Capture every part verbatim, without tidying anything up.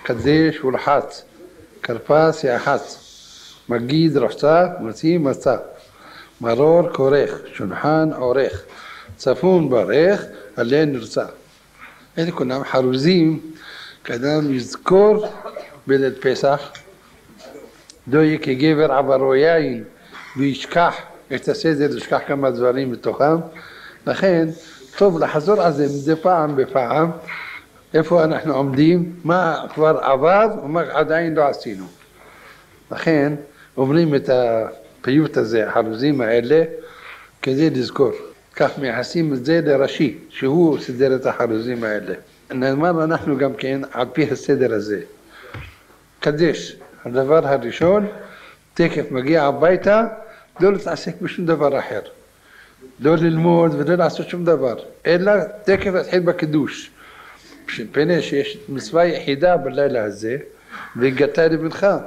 קדש ולחץ, כרפס יחץ, מגיד רחצה, מוציא מצה, מרור כורך, שולחן עורך, צפון ברך, עלה נרצה. אלה כולם חרוזים, כאדם יזכור בליל פסח, לא יהיה כגבר עברו יין וישכח את הסדר, ישכח כמה דברים בתוכם. לכן טוב לחזור על זה מדי פעם בפעם, איפה אנחנו עומדים, מה כבר עבר ומה עדיין לא עשינו. לכן אומרים את הפיוט הזה, החרוזים האלה, כדי לזכור. כך מייחסים את זה לרש"י, שהוא סידר את החרוזים האלה. נאמר אנחנו גם כן על פי הסדר הזה. קדש, הדבר הראשון, תקף מגיע הביתה, לא להתעסק בשום דבר אחר. לא ללמוד ולא לעשות שום דבר, אלא תקף להתחיל בקידוש. מפני שיש מצווה יחידה בלילה הזה, והגעת לבנך.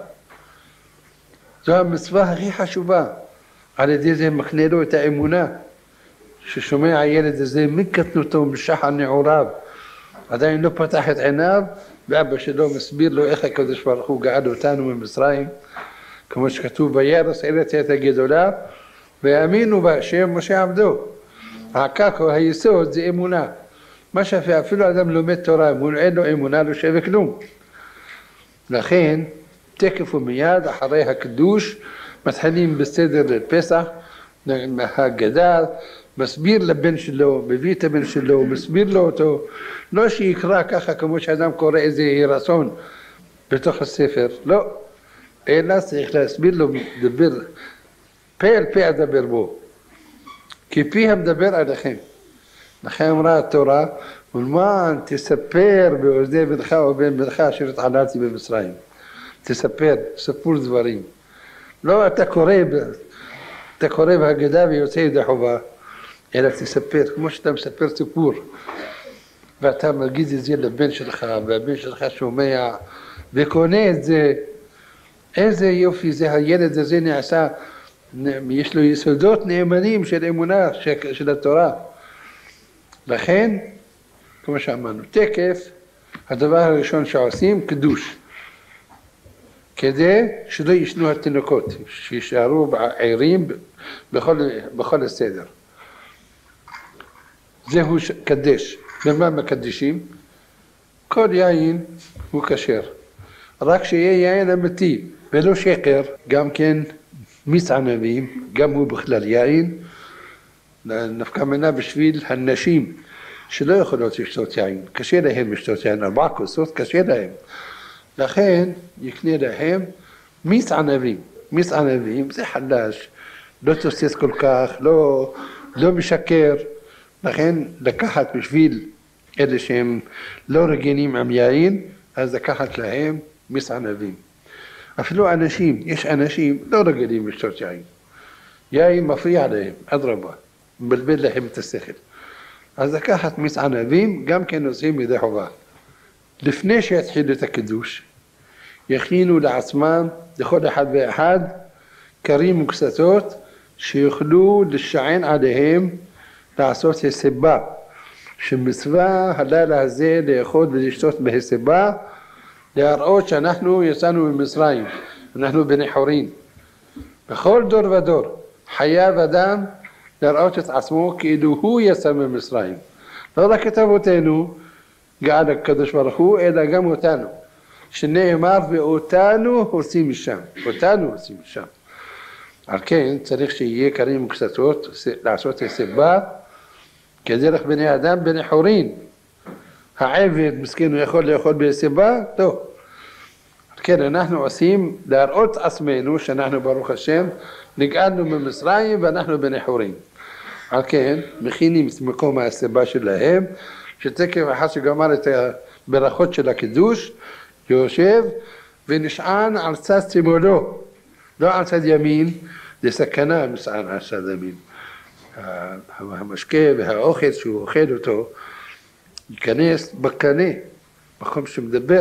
זו המצווה הכי חשובה. על ידי זה מקנה לו את האמונה, ששומע הילד הזה מקטנותו משחר נעוריו, עדיין לא פתח את עיניו, ואבא שלו מסביר לו איך הקדוש ברוך הוא גאל אותנו ממצרים, כמו שכתוב וירס ארץ את הגדולה, ויאמינו בהשם משה עבדו. הקרקע, היסוד זה אמונה. מה שאפילו אדם לומד תורה, אין לו אמונה, לא שווה כלום. לכן, תקף ומיד אחרי הקדוש, מתחילים בסדר לפסח, הגדל, מסביר לבן שלו, מביא את הבן שלו, מסביר לו אותו, לא שיקרא ככה כמו שאדם קורא איזה רצון בתוך הספר, לא, אלא צריך להסביר לו, דבר, פה אל פה אדבר בו, כי פי המדבר עליכם. לכן אמרה התורה, ולמען תספר באוזני בנך ובן בנך אשר התעללתי במצרים. תספר, ספור דברים. לא אתה קורא, אתה קורא בהגדה ויוצא ידי חובה, אלא תספר, כמו שאתה מספר סיפור. ואתה מגיד את זה לבן שלך, והבן שלך שומע, וקונה את זה. איזה יופי זה, הילד הזה נעשה, יש לו יסודות נאמנים של אמונה, של התורה. לכן, כמו שאמרנו, תקף, הדבר הראשון שעושים, קדוש. כדי שלא ישנו התינוקות, שישארו ערים בכל, בכל הסדר. זהו קדש. במה מקדשים? כל יין הוא כשר. רק שיהיה יין אמיתי ולא שקר, גם כן מיץ ענבים, גם הוא בכלל יין, נפקא מינה בשביל הנשים שלא יכולות לשתות יין, קשה להם לשתות יין, ארבע כוסות קשה להם. לכן יקנה להם מיץ ענבים. מיץ ענבים זה חלש, לא תוסס כל כך, לא, לא משקר. לכן לקחת בשביל אלה שהם לא רגילים עם יין, אז לקחת להם מיץ ענבים. אפילו אנשים, יש אנשים לא רגילים לשתות יין. יין מפריע להם, אדרבה, מבלבל להם את השכל. אז לקחת מיץ ענבים גם כן עושים ידי חובה. לפני שיתחילו את הקידוש, יכינו לעצמם, לכל אחד ואחד, כרים וקסתות, שיוכלו לשען עליהם לעשות הסיבה. שמצווה הלילה הזה לאכול ולשתות בהסיבה, להראות שאנחנו יצאנו ממצרים, אנחנו בני חורין. בכל דור ודור, חייב אדם להראות את עצמו כאילו הוא יצא ממצרים. לא רק את אבותינו, גאל הקדוש ברוך הוא, אלא גם אותנו. שנאמר ואותנו הוצאים משם, אותנו הוצאים משם. על כן צריך שיהיה כרים וקסתות, לעשות הסיבה, כדרך בני אדם בני חורין. העבד מסכן הוא יכול לאכול בהסיבה? לא. על כן אנחנו עושים להראות עצמנו שאנחנו ברוך השם נגאלנו ממצרים ואנחנו בני חורין. על כן מכינים את מקום ההסיבה שלהם, שתקף אחד שגמר את הברכות של הקידוש, יושב ונשען על צד שמאלו, לא על צד ימין, זה סכנה נשען על צד ימין. המשקה והאוכל שהוא אוכל אותו, ייכנס בקנה, מקום שמדבר,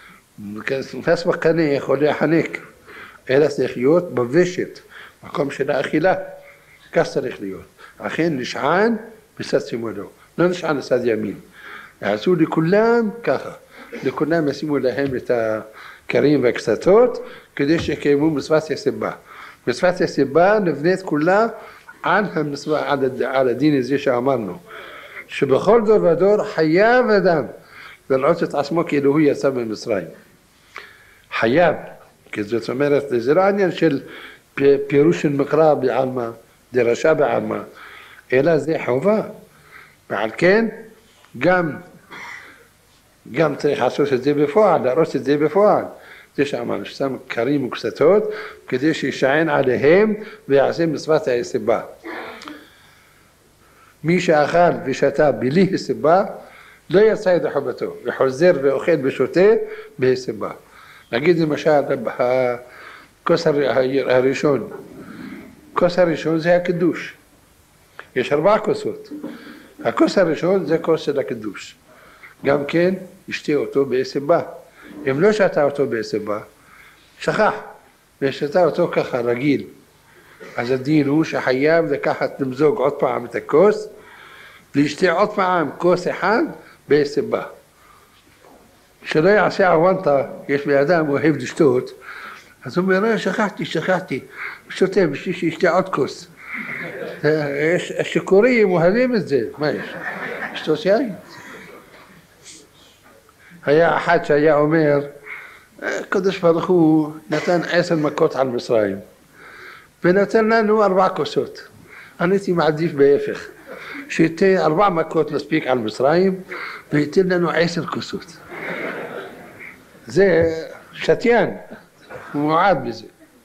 נכנס בקנה יכול להחנק, אלא צריך להיות בוושת, מקום של האכילה, כך צריך להיות. אכן נשען בצד שמאלו, לא נשען לצד ימין. יעשו לכולם ככה. לכולם ישימו להם את הכרים והקסתות, כדי שיקיימו מצוות הסיבה. מצוות הסיבה נבנית כולה על, המצוות, על, על הדין הזה שאמרנו, שבכל דור ודור חייב אדם לראות את עצמו כאילו הוא יצא ממצרים. חייב, כי זאת אומרת, זה לא עניין של פירוש של מקרא בעלמא, דרשה בעלמא, אלא זה חובה. ועל כן, גם, גם צריך לעשות את זה בפועל, להרוס את זה בפועל. זה שאמרנו, ששם כרים וקסתות, כדי שישען עליהם ויעשה מצוות הסיבה. מי שאכל ושתה בלי הסיבה, לא יצא ידי חובתו, וחוזר ואוכל ושותה בהסיבה. נגיד למשל, הכוס הראשון, הכוס הראשון זה הקידוש. יש ארבע כוסות. הכוס הראשון זה כוס של הקידוש. גם כן, ישתה אותו בהסיבה. אם לא שתה אותו בהסיבה, שכח, ושתה אותו ככה רגיל. אז הדין הוא שחייב לקחת, למזוג עוד פעם את הכוס, ולשתה עוד פעם כוס אחד בהסיבה. שלא יעשה עוונטה, יש באדם אוהב לשתות, אז הוא אומר, שכחתי, שכחתי, שותה בשביל שישתה עוד כוס. השיכורים אוהבים את זה, מה יש? שתות יין. היה אחד שהיה אומר, קדוש ברוך הוא נתן עשר מכות על מצרים, ונתן לנו ארבע כוסות. אני הייתי מעדיף בהפך, שייתן ארבע מכות מספיק על מצרים, וייתן לנו עשר כוסות. זה שתיין, הוא מועד בזה.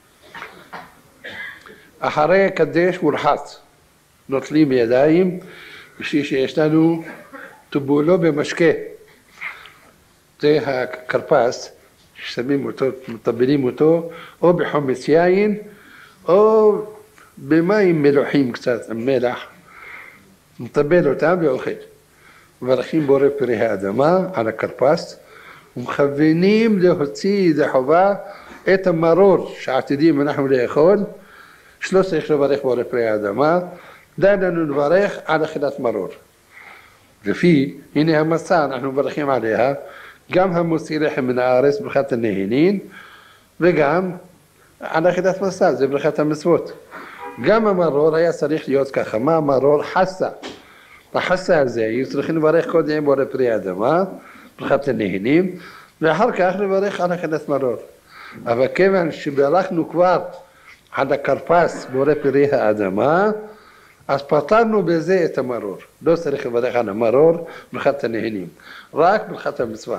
אחרי קדש ורחץ, נוטלים ידיים, בשביל שיש לנו טובולו במשקה. זה הכרפס, ששמים אותו, מטבלים אותו, או בחומץ יין, או במים מלוחים קצת, עם מלח. מטבל אותם ואוכל. מברכים בורא פרי האדמה על הכרפס, ומכוונים להוציא ידי חובה את המרור שעתידים אנחנו לאכול. שלא צריך לברך בורא פרי האדמה, די לנו לברך על אכילת מרור. לפי, הנה המצה, אנחנו מברכים עליה, גם המוציא לחם מן הארץ, ברכת הנהנין, וגם על אכילת מצה, זה ברכת המצוות. גם המרור היה צריך להיות ככה, מה המרור? חסה. החסה הזה, צריכים לברך קודם בורא פרי האדמה, ברכת הנהנים, ואחר כך לברך על אכילת מרור. אבל כיוון שברכנו כבר על הכרפס בורא פרי האדמה, אז פתרנו בזה את המרור. לא צריך לברך על המרור, ברכת הנהנים, רק ברכת המצווה.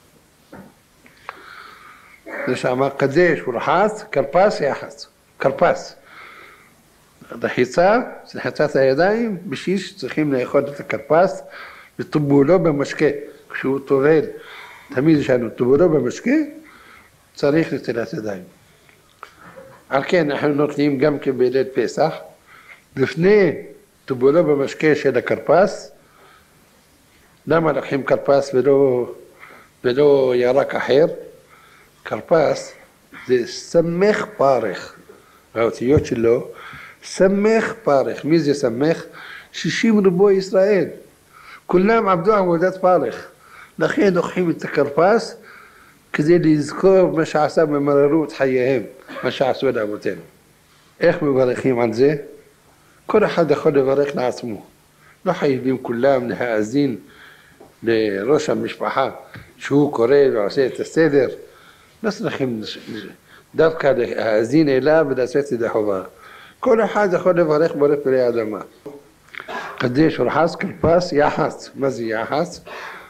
זה שאמר קדש ורחץ, כרפס יחץ, כרפס. רחיצה, זה רחיצת הידיים, בשביל שצריכים לאכול את הכרפס, וטובולו במשקה. כשהוא טובל, תמיד יש לנו טובולו במשקה, צריך נטילת ידיים. על כן אנחנו נותנים גם כבליל פסח, לפני טובולו במשקה של הכרפס, למה לוקחים כרפס ולא, ולא ירק אחר? כרפס זה סמך פרך, האותיות שלו, סמך פרך. מי זה סמך? שישים ריבוי ישראל. כולם עבדו עבודת פרך. לכן לוקחים את הכרפס כדי לזכור מה שעשה במררות חייהם, מה שעשו לאבותינו. איך מברכים על זה? כל אחד יכול לברך לעצמו. לא חייבים כולם להאזין לראש המשפחה שהוא קורא ועושה את הסדר. לא צריכים דווקא להאזין אליו ולעשות את החובה. כל אחד יכול לברך בורא פרי האדמה. קדש ורחץ, כרפס, יחץ. מה זה יחץ?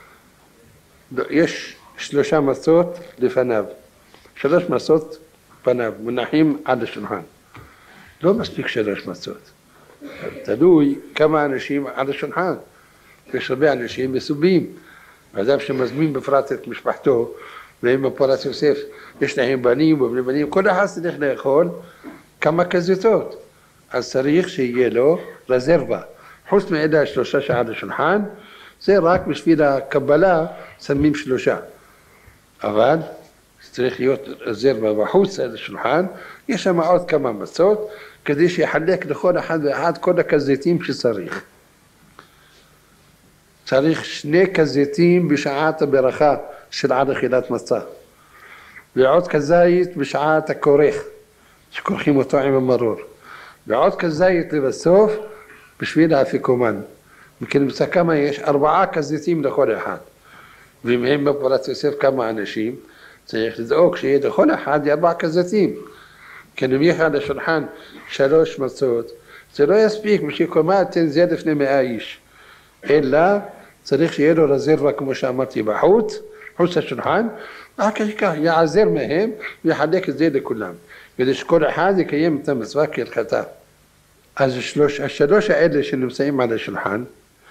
יש שלושה מצות לפניו. שלוש מצות פניו, מונחים על השולחן. לא מספיק שלוש מצות. תלוי כמה אנשים על השולחן. יש הרבה אנשים מסובים. אדם שמזמין בפרט את משפחתו, והם בפרט יוסף, יש להם בנים ובני בנים, כל אחד צריך לאכול כמה כזיתות. אז צריך שיהיה לו רזרבה. חוץ מאלה שלושה שעל השולחן, זה רק בשביל הקבלה שמים שלושה. אבל צריך להיות רזרבה בחוץ על השולחן, יש שם עוד כמה מצות, כדי שיחלק לכל אחד ואחד כל הכזיתים שצריך. צריך שני כזיתים בשעת הברכה של עד אכילת מצה. ועוד כזית בשעת הכורך, שכורכים אותו עם המרור. ועוד כזית לבסוף בשביל האפיקומן. מכן נמצא כמה יש, ארבעה כזיתים לכל אחד. ואם הם בפרט יוסף כמה אנשים, צריך לדאוג שיהיה לכל אחד ארבעה כזיתים. כי נניח על השולחן שלוש מצות, זה לא יספיק בשביל כל מה תן זה לפני מאה איש. אלא צריך שיהיה לו רזרבה כמו שאמרתי בחוץ, חוץ השולחן, ואחר כך יעזר מהם ויחלק את זה לכולם. כדי שכל אחד יקיים את המצווה כהלכתה. אז השלוש, השלוש האלה שנמצאים על השולחן,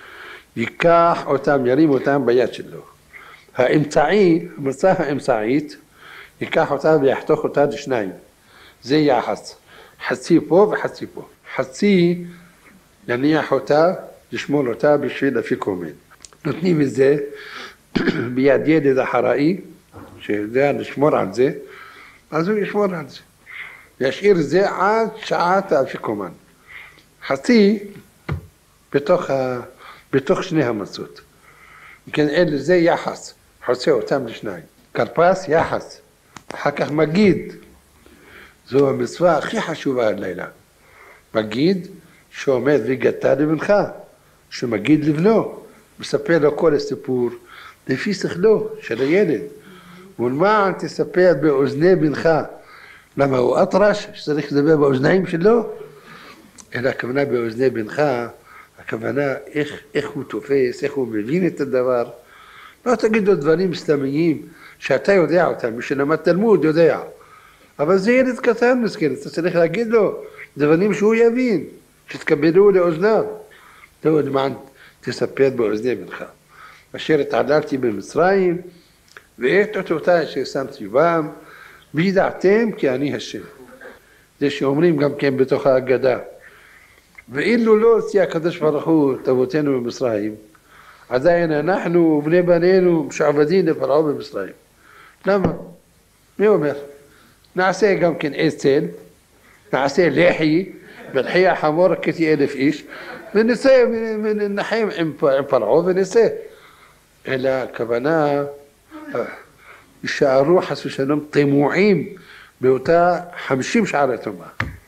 ייקח אותם, ירים אותם ביד שלו. האמצעי, המצווה האמצעית, ייקח אותה ויחתוך אותה לשניים. זה יחס. חצי פה וחצי פה. חצי יניח אותה, לשמור אותה בשביל אפיקומן. נותנים את זה ביד ילד אחראי, שיודע לשמור על זה, אז הוא ישמור על זה. וישאיר את זה עד שעת האפיקומן. חצי בתוך, ה... בתוך שני המצות. וכן אלה זה יחס, חוצה אותם לשניים. כרפס יחס, אחר כך מגיד. זו המצווה הכי חשובה הלילה. מגיד שעומד והגעת לבנך, שמגיד לבנו, מספר לו כל הסיפור, לפי שכלו של הילד. ולמען תספר באוזני בנך, למה הוא אטרש, שצריך לדבר באוזניים שלו? אלא הכוונה באוזני בנך, הכוונה איך, איך הוא תופס, איך הוא מבין את הדבר. לא תגיד לו דברים סתמיים שאתה יודע אותם, מי שלמד תלמוד יודע. אבל זה ילד קטן מסכן, אתה צריך להגיד לו דברים שהוא יבין, שתקבלו לאוזניו. טוב, למען תספר באוזני בנך. אשר התעללתי במצרים, ואת אותותי ששמתי בם, וידעתם כי אני השם. זה שאומרים גם כן בתוך ההגדה. ואילו לא הוציא הקדוש ברוך הוא את אבותינו במצרים, עדיין אנחנו ובני בנינו משועבדים לפרעה במצרים. למה? מי אומר? נעשה גם כן אצל, נעשה לחי, בלחי החמור כתי אלף איש, ונסה, ונחם עם פרעה ונסה. אלא הכוונה, יישארו חס ושלום תמועים באותה חמישים שערי טומאה.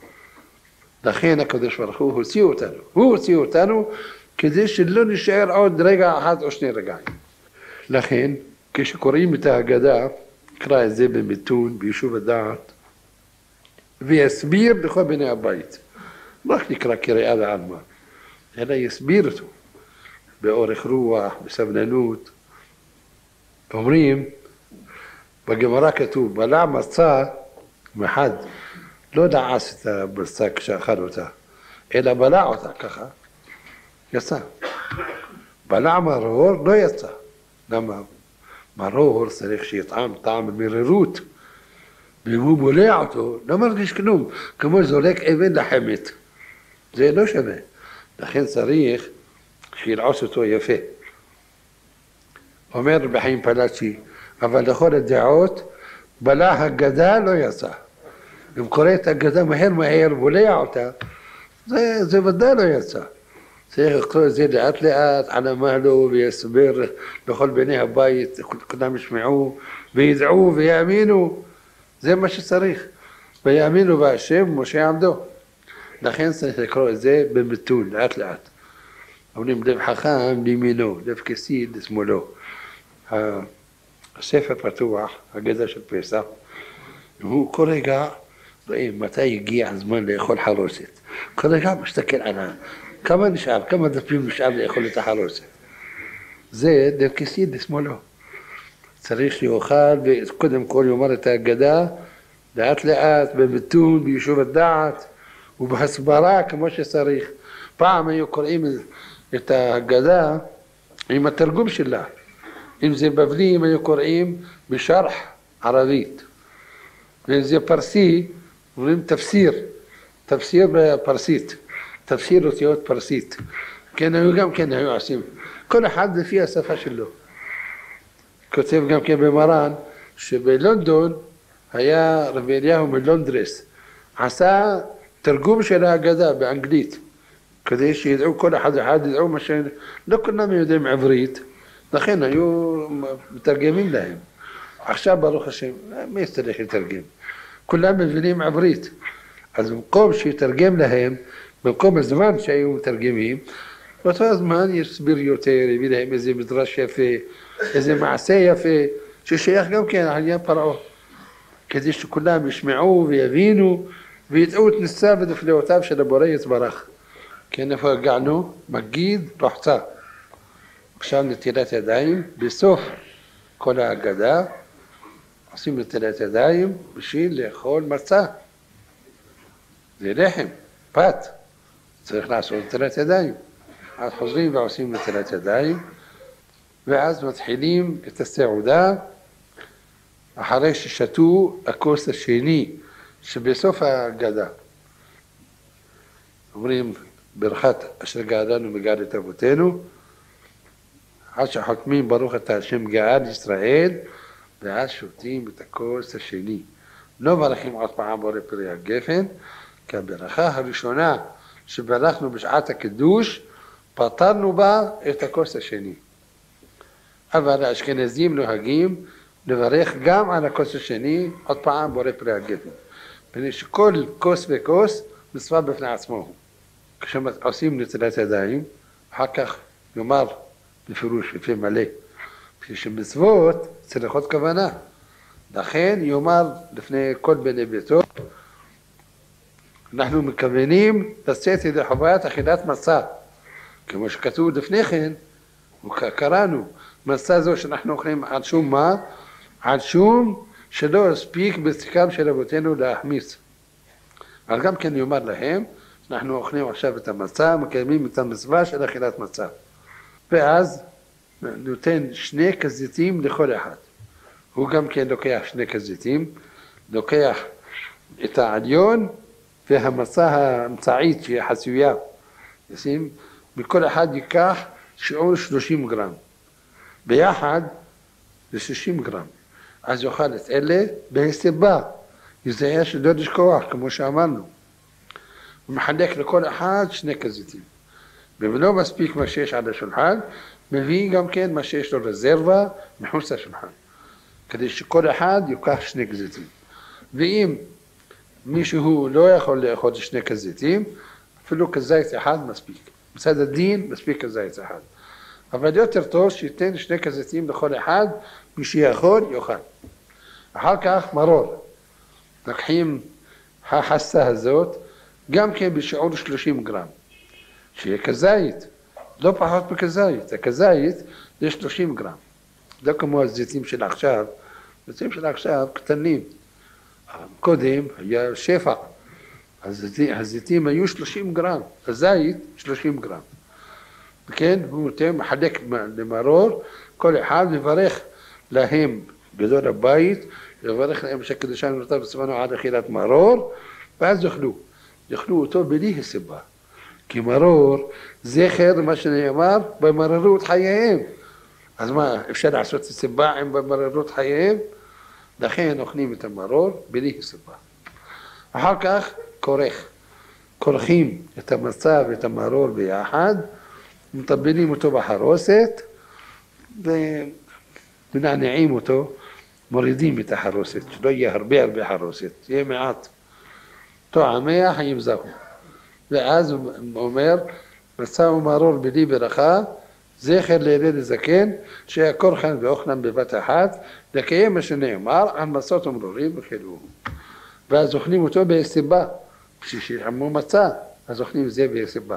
לכן הקדוש ברוך הוא הוציא אותנו, הוא הוציא אותנו כדי שלא נשאר עוד רגע אחד או שני רגעים. לכן כשקוראים את ההגדה, נקרא את זה במיתון, ביישוב הדעת, ויסביר לכל בני הבית. לא רק נקרא קריאה לעלמא, אלא יסביר אותו באורך רוח, בסבלנות. אומרים, בגמרא כתוב, בלע מצה מחד, לא דעס את המצה כשאכל אותה, אלא בלע אותה ככה, יצא. בלע מרור לא יצא. למה? מרור צריך שיטעם טעם מרירות, ואם הוא בולע אותו, לא מרגיש כלום, כמו זורק אבן לחמת. זה לא שווה. לכן צריך שילעוס אותו יפה. אומר רבי חיים פלאצ'י, אבל לכל הדעות, בלע הגדה לא יצא. אם קורא את הגדה מהר מהר, בולע אותה, זה, זה ודאי לא יצא. צריך לקרוא את זה לאט לאט, על המהלו ויסבר לכל בני הבית, כולם ישמעו וידעו ויאמינו. זה מה שצריך. ויאמינו בהשם משה עמדו. לכן צריך לקרוא את זה במיתון, לאט לאט. אומרים לב חכם לימינו, לב כסיל לשמאלו. הספר פתוח, הגדה של פסח, הוא כל רגע, רואים מתי הגיע הזמן לאכול חרוסת. כל רגע מסתכל עליו. כמה נשאר, כמה דפים נשאר לאכול את החרוסת. זה לב כסיל לשמאלו. צריך שיאכל וקודם כל יאמר את ההגדה, לאט לאט, במיתון, ביישוב הדעת, ובהסברה כמו שצריך. פעם היו קוראים את ההגדה עם התרגום שלה. אם זה בבלים היו קוראים בשרח ערבית. ואם זה פרסי, אומרים תפסיר, תפסיר בפרסית, תפסיר אותיות פרסית. כן, היו גם כן היו עושים. כל אחד לפי השפה שלו. כותב גם כן במרן, שבלונדון היה רבי אליהו מלונדרס, עשה תרגום של ההגדה באנגלית, כדי שידעו כל אחד אחד, ידעו מה ש... לא כולם יודעים עברית, לכן היו מתרגמים להם. עכשיו ברוך השם, מי יצטרך לתרגם? כולם מבינים עברית. אז במקום שיתרגם להם, במקום הזמן שהיו מתרגמים, באותו הזמן יסביר יותר, יביא להם איזה מדרש יפה, איזה מעשה יפה, ששייך גם כן על עניין פרעה. כדי שכולם ישמעו ויבינו וידעו את ניסיו ונפלאותיו של הבורא יתברך. כן, איפה הגענו? מגיד רחצה. עכשיו נטילת ידיים, בסוף כל ההגדה, עושים נטילת ידיים בשביל לאכול מצה. זה לחם, פת, צריך לעשות נטילת ידיים. אז חוזרים ועושים נטילת ידיים, ואז מתחילים את הסעודה, אחרי ששתו הכוס השני שבסוף ההגדה. אומרים ברכת אשר גאלנו מגאלת אבותינו, עד שחותמים ברוך אתה השם גאל ישראל, ואז שותים את הכוס השני. לא ברכים עוד פעם בורא פרי הגפן, כי הברכה הראשונה שברכנו בשעת הקידוש, פתרנו בה את הכוס השני. אבל האשכנזים נוהגים לברך גם על הכוס השני, עוד פעם בורא פרי הגפן. מפני שכל כוס וכוס מצווה בפני עצמו. כשעושים נטילת ידיים, אחר כך יאמר בפירוש, בפה מלא, כשמצוות צריכות כוונה. לכן יאמר לפני כל בני ביתו, אנחנו מכוונים לצאת ידי חוויית אכילת מצה. כמו שכתוב לפני כן, קראנו, מצה זו שאנחנו אוכלים על שום מה? על שום שלא הספיק בציקם של אבותינו להחמיץ. אבל גם כן יאמר להם, אנחנו אוכלים עכשיו את המצה, מקיימים את המצווה של אכילת מצה. ואז נותן שני כזיתים לכל אחד. הוא גם כן לוקח שני כזיתים, לוקח את העליון והמצה האמצעית שהיא חסויה. ישים, מכל אחד ייקח שיעור שלושים גרם. ביחד זה שישים גרם. אז יאכל את אלה בהסיבה. יזהה שלא לשכוח, כמו שאמרנו. הוא מחלק לכל אחד שני כזיתים. ולא מספיק מה שיש על השולחן, מביא גם כן מה שיש לו רזרבה מחוץ לשולחן. כדי שכל אחד ייקח שני כזיתים. ואם מישהו לא יכול לאכול שני כזיתים, אפילו כזית אחד מספיק. מצד הדין מספיק כזית אחד. אבל יותר טוב שייתן שני כזיתים לכל אחד, מי שיכול יאכל. אחר כך מרור. לקחים החסה הזאת, גם כן בשיעור שלושים גרם. שיהיה כזית, לא פחות מכזית. הכזית זה שלושים גרם. לא כמו הזיתים של עכשיו. הזיתים של עכשיו קטנים. קודם היה שפע. הזיתים היו שלושים גרם. הזית שלושים גרם. וכן, הוא נותן מחלק למרור, כל אחד מברך להם גדול הבית, מברך להם שקדשנו אותם וצוונו עד אכילת מרור, ואז יאכלו. יאכלו אותו בלי הסיבה. כי מרור זכר מה שנאמר במררות חייהם. אז מה, אפשר לעשות סיבה עם במררות חייהם? לכן אוכלים את המרור בלי סיבה. אחר כך כורך. כורכים את המצה ואת המרור ביחד, מטבלים אותו בחרוסת ומנענעים אותו, מורידים את החרוסת, שלא יהיה הרבה הרבה חרוסת, יהיה מעט. טועמיה חיים זהו. ואז הוא אומר, מצה ומרור בלי ברכה, זכר לילד הזקן, שיכורכן ואוכלן בבת אחת, לקיים מה שנאמר, על מצות ומרורים וכאלו. ואז אוכלים אותו בהסיבה, כשישעמו מצה, אז אוכלים זה בהסיבה.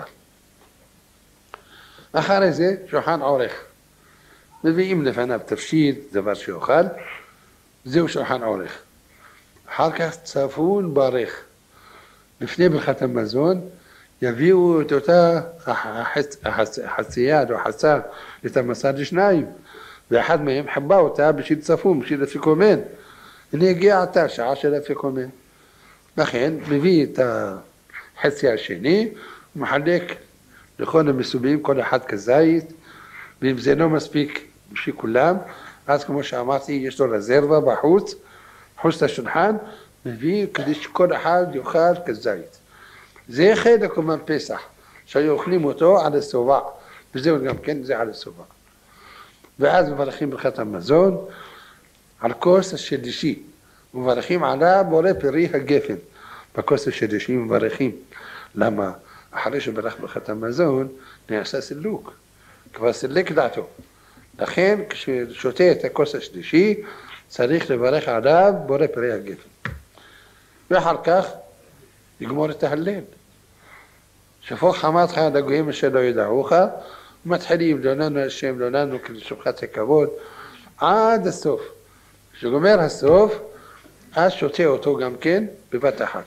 אחרי זה שולחן עורך. מביאים לפניו תבשיל, דבר שאוכל, זהו שולחן עורך. אחר כך צפון ברך. לפני ברכת המזון, יביאו את אותה החצייה או חצה, את המסע לשניים, ואחד מהם חבה אותה בשביל צפון, בשביל אפיקומן. הנה הגיע עתה, שעה של אפיקומן. לכן, מביא את החצי השני, ומחלק לכל המסובים, כל אחד כזית, ואם זה לא מספיק בשביל כולם, אז כמו שאמרתי, יש לו רזרבה בחוץ, חוץ לשולחן, מביא כדי שכל אחד יאכל כזית. זה חלק כמו פסח, שהיו אוכלים אותו על הסובה, וזהו גם כן, זה על הסובה. ואז מברכים ברכת המזון על כוס השלישי, מברכים עליו בורא פרי הגפן. בכוס השלישי מברכים. למה? אחרי שברך ברכת המזון נעשה סילוק, כבר סילק דעתו. לכן כששותה את הכוס השלישי צריך לברך עליו בורא פרי הגפן. ואחר כך יגמור את ההלל. שפוך חמתך עד הגויים אשר לא ידעוך, מתחילים לעוננו השם, לעוננו כשבחת הכבוד, עד הסוף. כשגומר הסוף, אז שותה אותו גם כן בבת אחת.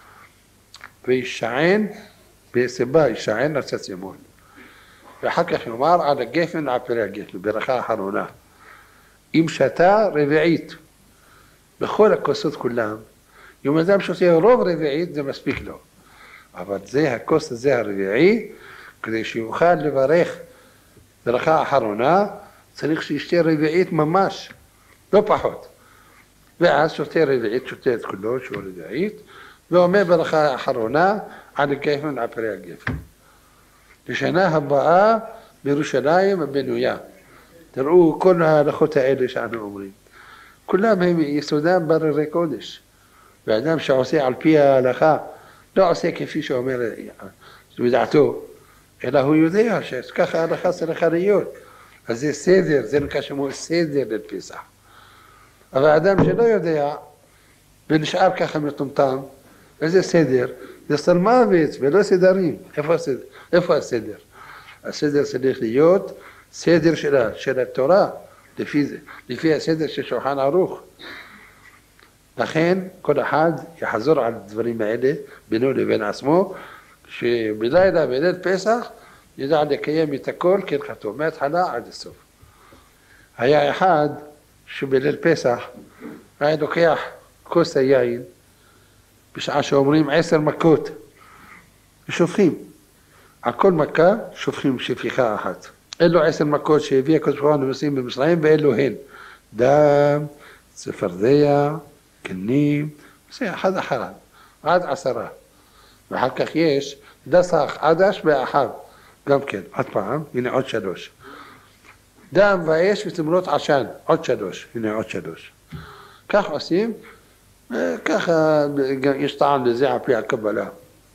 וישען, בסיבה ישען נרצץ ימון. ואחר כך יאמר עד הגפן עד פרי הגפן, ברכה האחרונה. אם שתה רביעית, בכל הכוסות כולם, אם אדם שותה רוב רביעית זה מספיק לו. אבל זה הכוס הזה הרביעי, כדי שיוכל לברך ברכה האחרונה, צריך שישתה רביעית ממש, לא פחות. ואז שותה רביעית, שותה את כולו, שהוא רביעית, ואומר ברכה האחרונה עד הגפן עד פרי הגפן. לשנה הבאה בירושלים הבנויה. תראו כל ההלכות האלה שאנו אומרים. כולם הם יסודם בררי קודש. ואדם שעושה על פי ההלכה, לא עושה כפי שאומר בדעתו, אלא הוא יודע שככה ההלכה צריכה להיות. אז זה סדר, זה נקרא שמו סדר לפסח. אבל האדם שלא יודע, ונשאר ככה מטומטם, איזה סדר? זה סלמוות ולא סדרים. איפה הסדר? איפה הסדר? הסדר צריך להיות סדר של, של התורה, לפי זה, לפי הסדר של שולחן ערוך. לכן כל אחד יחזור על הדברים האלה בינו לבין עצמו, שבלילה בליל פסח ידע לקיים את הכל כהלכתו, מההתחלה עד הסוף. היה אחד שבליל פסח היה לוקח כוס היין, בשעה שאומרים עשר מכות, ושופכים. על כל מכה שופכים שפיכה אחת. אלו עשר מכות שהביא הקדוש ברוך הוא לנוסעים במצרים, ואלו הן דם, צפרדע, קנים, זה אחד אחריו, עד עשרה. ואחר כך יש דסח, עדש ואחב, גם כן, עוד פעם, הנה עוד שלוש. דם ואש ותמרות עשן, עוד שלוש, הנה עוד שלוש. כך עושים, ככה יש טעם לזה על פי הקבלה.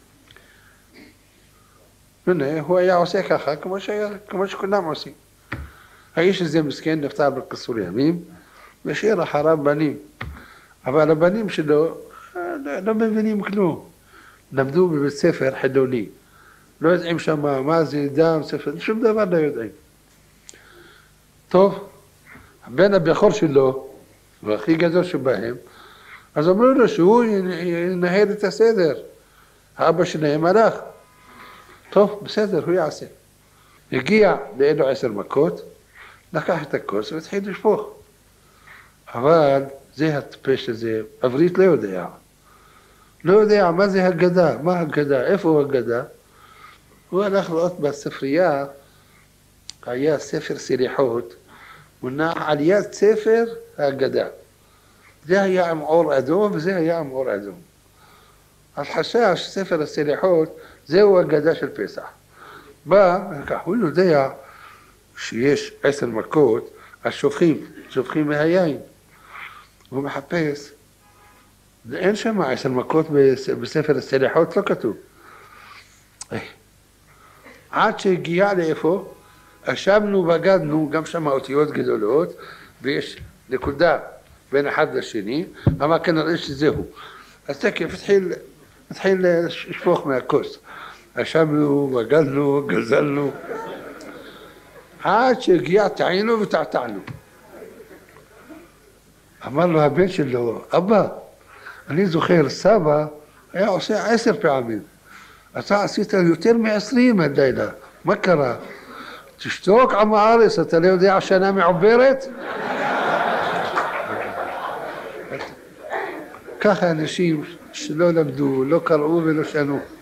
הנה, הוא היה עושה ככה, כמו, שהיה, כמו שכולם עושים. האיש הזה מסכן נפטר בקיצור ימים, והשאיר אחריו בנים. אבל הבנים שלו לא, לא מבינים כלום. למדו בבית ספר חילוני. לא יודעים שם מה זה דם, ספר, שום דבר לא יודעים. טוב, הבן הבכור שלו, והכי גדול שבהם, אז אמרו לו שהוא ינהל את הסדר. האבא שלהם הלך. טוב, בסדר, הוא יעשה. הגיע לאלו עשר מכות, לקח את הכוס והתחיל לשפוך. אבל זה הטפש הזה, עברית לא יודע. לא יודע מה זה הגדה, מה הגדה, איפה הוא הגדה? הוא הלך לראות בספרייה, היה ספר סליחות, מונח על יד ספר הגדה. זה היה עם אור אדום וזה היה עם אור אדום. אז חשש ספר הסליחות, זהו הגדה של פסח. בא, הוא יודע שיש עשר מכות, אז שופכים, שופכים מהיין. הוא מחפש, אין שם עשר מכות בספר הסליחות, לא כתוב. עד שהגיע לאיפה, ישבנו בגדנו, גם שם אותיות גדולות, ויש נקודה בין אחד לשני, אבל כנראה שזהו. אז תקף, התחיל, התחיל לשפוך מהכוס. ישבנו, בגדנו, גזלנו, עד שהגיע טעינו וטעטענו. אמר לו הבן שלו, אבא, אני זוכר, סבא היה עושה עשר פעמים. אתה עשית יותר מעשרים הלילה, מה קרה? תשתוק עם הארץ, אתה לא יודע שנה מעוברת? ככה אנשים שלא למדו, לא קראו ולא שנו.